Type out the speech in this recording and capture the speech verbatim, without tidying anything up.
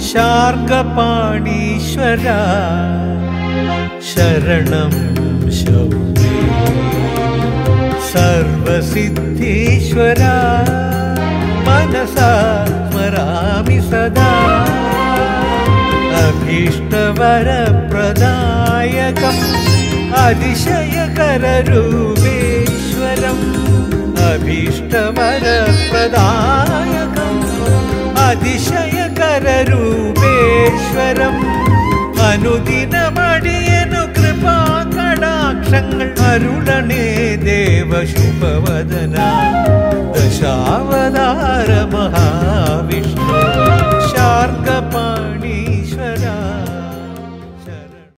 शार्ङ्गपाणीश्वरा शरणं शौर्ये सर्वसिद्धीश्वरा मनसा स्मरामि सदा अभीष्टवरप्रदायकम् अतिशयकररूपेश्वरम् अभीष्टवरप्रदायकम् അതിശയകരൂപേശ്വരം അനുദിനമടിയനു കൃപാകടാക്ഷങ്ങൾ അരുളണേ ദേവശുഭവദന ദശാവതാര മഹാവി